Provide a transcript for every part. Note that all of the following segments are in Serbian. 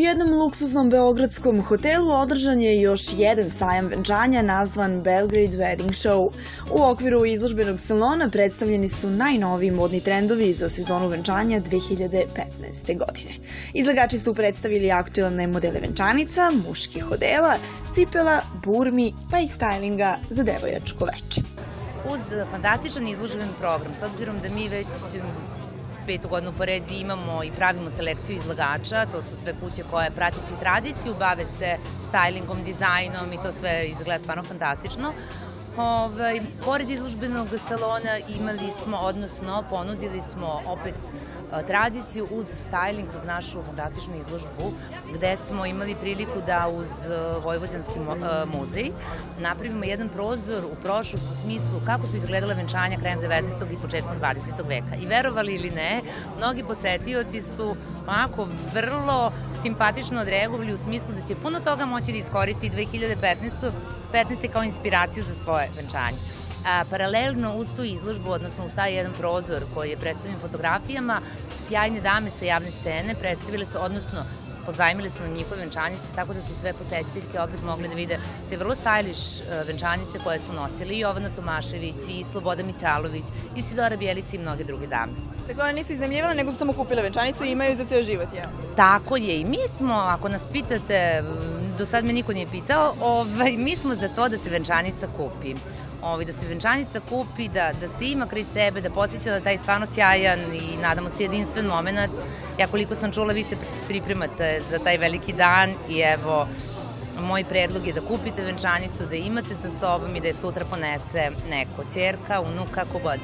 U jednom luksuznom beogradskom hotelu održan je još jedan sajam venčanja nazvan Belgrade Wedding Show. U okviru izložbenog salona predstavljeni su najnoviji modni trendovi za sezonu venčanja 2015. godine. Izlagači su predstavili aktuelne modele venčanica, muških odela, cipela, burmi pa i stylinga za devojačko veče. Uz fantastičan izložben program, s obzirom da mi već 5. godinu pored imamo i pravimo selekciju izlagača, to su sve kuće koje prateći tradiciju, bave se stylingom, dizajnom i to sve izgleda stvarno fantastično. Pored izložbenog salona imali smo, odnosno ponudili smo opet tradiciju uz styling, uz našu fantastičnu izložbu, gde smo imali priliku da uz Vojvođanski muzej napravimo jedan prozor u prošlost u smislu kako su izgledale venčanja krajem 19. i početkom 20. veka. I verovali ili ne, mnogi posetioci su onako vrlo simpatično odreagovali u smislu da će puno toga moći da iskoristi 2015. kao inspiraciju za svoje venčanje. Paralelno uz tu izložbu, odnosno uz taj jedan prozor koji je predstavljen fotografijama, sjajne dame sa javne scene predstavile su, odnosno pozajmile su na njihove venčanice, tako da su sve posetiteljke opet mogle da vide te vrlo stylish venčanice koje su nosili i Jovana Tomašević, i Sloboda Mićalović, i Sidora Bjelica i mnoge druge dame. Dakle, one nisu iznajmljivane, nego su samo kupile venčanicu i imaju za ceo život, jel? Tako je, i mi smo, ako nas pitate, do sad me niko nije pitao, mi smo za to da se venčanica kupi. Da se venčanica kupi, da se ima kraj sebe, da podsjeća da taj stvarno sjajan i nadamo se jedinstven moment. Ja koliko sam čula, vi se pripremate za taj veliki dan i evo, moj predlog je da kupite venčanicu, da imate sa sobom i da je sutra ponese neko, ćerka, unuk, kako god.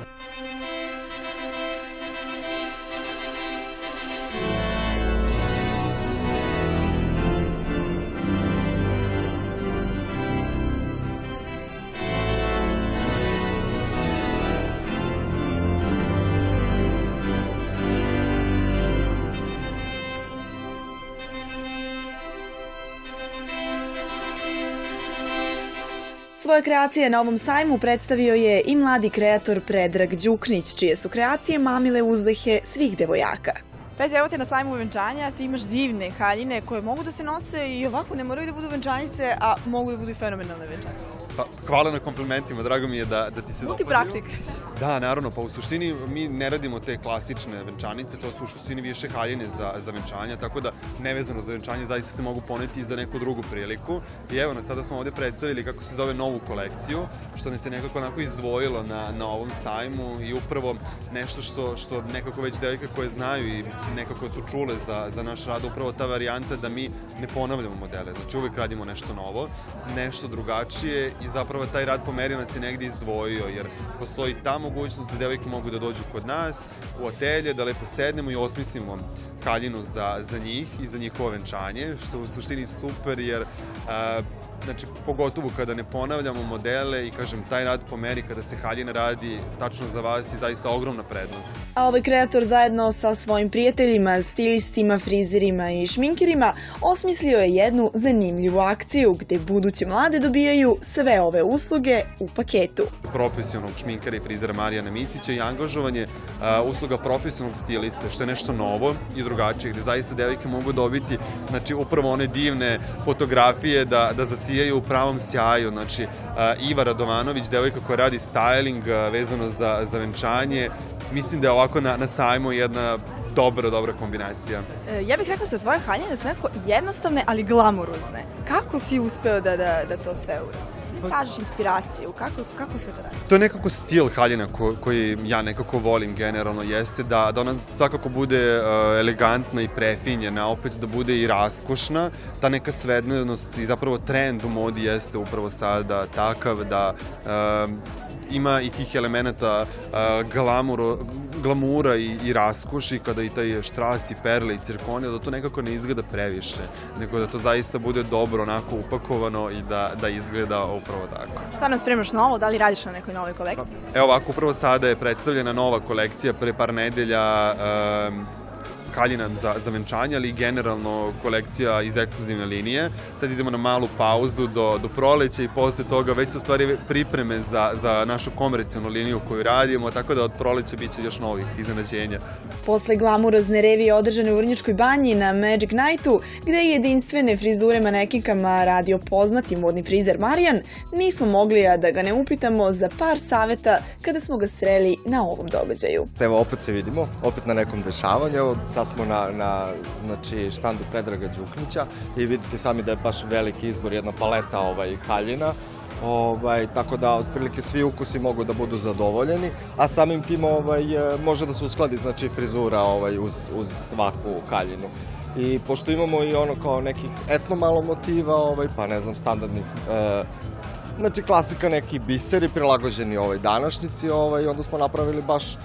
Svoje kreacije na ovom sajmu predstavio je i mladi kreator Predrag Đuknić, čije su kreacije mamile uzdehe svih devojaka. Peđa, evo te na sajmu venčanja, ti imaš divne haljine koje mogu da se nose i ovako ne moraju da budu venčanice, a mogu da budu i fenomenalne venčanice. Pa, hvala na komplimentima, drago mi je da ti se dopadaju. Multipraktik. Da, naravno, pa u suštini mi ne radimo te klasične venčanice, to su u suštini više haljine za venčanja, tako da nevezano za venčanje zaista se mogu poneti i za neku drugu priliku. I evo nas, sada smo ovde predstavili kako se zove novu kolekciju, što nas je nekako onako izdvojilo na ovom sajmu i upravo nešto što nekako već devojke koje znaju i nekako su čule za naš rad, upravo ta varijanta da mi ne ponavljamo modele, znači uvek radimo nešto novo, nešto drugačije i zapravo taj rad po meri nas je negde izdvojio, jer postoji ta mogućnost da devojke mogu da dođu kod nas u atelje, da lepo sednemo i osmislimo haljinu za njih i za njihovo venčanje, što je u suštini super, jer znači, pogotovo kada ne ponavljamo modele i, kažem, taj rad po meri kada se haljina radi tačno za vas je zaista ogromna prednost. A ovaj kreator zajedno sa svojim prijateljima, stilistima, frizerima i šminkerima osmislio je jednu zanimljivu akciju gde buduće mlade dobijaju sve ove usluge u paketu. Profesionalnog šminkera i frizera Marijana Micića i angažovanje usluga profesionalnog stiliste, što je nešto novo i drugačije, gde zaista devojke mogu dobiti, znači, upravo one divne fotografije da zasijaju u pravom sjaju. Znači, Iva Radovanović, devojka koja radi styling vezano za venčanje, mislim da je ovako na sajmu jedna dobra kombinacija. Ja bih rekla da tvoje haljine su nekako jednostavne, ali glamurozne. Kako si uspeo da to sve uradiš? Tražiš inspiraciju, kako sve to radi? To je nekako stil haljina koji ja nekako volim generalno, jeste da ona svakako bude elegantna i prefinjena, opet da bude i raskošna. Ta neka svednenost i zapravo trend u modi jeste upravo sada takav da ima i tih elemenata glamura i raskoši, kada i taj štras i perle i cirkonija, da to nekako ne izgleda previše, nego da to zaista bude dobro onako upakovano i da izgleda upravo tako. Šta nam spremaš novo? Da li radiš na nekoj novoj kolekciji? Evo ovako, upravo sada je predstavljena nova kolekcija pre par nedelja haljina za venčanje, ali i generalno kolekcija iz ekskluzivne linije. Sad idemo na malu pauzu do proleća i posle toga već su stvari pripreme za našu komercijalnu liniju koju radimo, tako da od proleća biće još novih iznenađenja. Posle glamurozne revije održane u Vrnjačkoj banji na Magic Nightu, gde je jedinstvene frizure manekinkama radio poznati modni frizer Marijan, nismo mogli da ga ne upitamo za par saveta kada smo ga sreli na ovom događaju. Evo, opet se vidimo, opet na nekom dešavanju. Evo, sad smo na štandu Predraga Đuknića i vidite sami da je baš veliki izbor, jedna paleta haljina. Tako da otprilike svi ukusi mogu da budu zadovoljeni, a samim tim može da se uskladi frizura uz svaku haljinu. I pošto imamo i ono kao nekih etno malo motiva, pa ne znam, standardnih, znači klasika neki biseri prilagođeni današnjici, onda smo napravili baš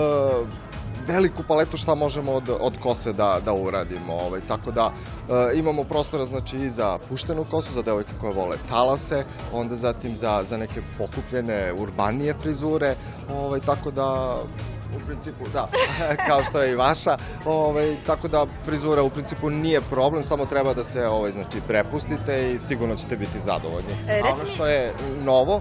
veliku paletu šta možemo od kose da uradimo. Tako da imamo prostora i za puštenu kosu, za devojke koje vole talase, onda zatim za neke pokupljene, urbanije frizure, tako da u principu, da, kao što je i vaša, tako da frizura u principu nije problem, samo treba da se prepustite i sigurno ćete biti zadovoljni. A ono što je novo,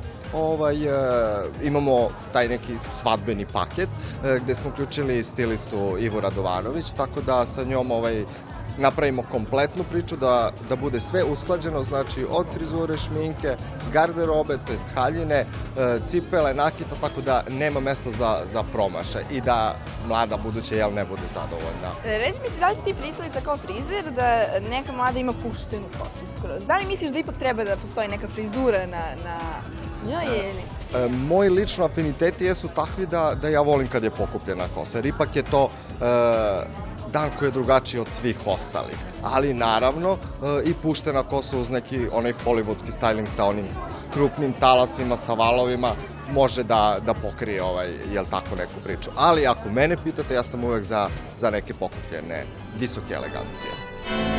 imamo taj neki svadbeni paket gde smo uključili stilistu Ivu Radovanović, tako da sa njom napravimo kompletnu priču, da bude sve usklađeno, znači od frizure, šminke, garderobe, to jest haljine, cipele, nakita, tako da nema mesta za promašaj i da mlada buduća ne bude zadovoljna. Reci mi, da li si ti pristalica kao frizer da neka mlada ima puštenu kosu skroz? Da li misliš da ipak treba da postoji neka frizura na njoj ili? Moji lično afiniteti jesu takvi da ja volim kad je pokupljena kosa, jer ipak je to dan koji je drugačiji od svih ostalih. Ali naravno i puštena kosa uz neki onaj hollywoodski styling sa onim krupnim talasima, sa valovima, može da pokrije tako neku priču. Ali ako mene pitate, ja sam uvek za neke pokupljene, visoke elegancije.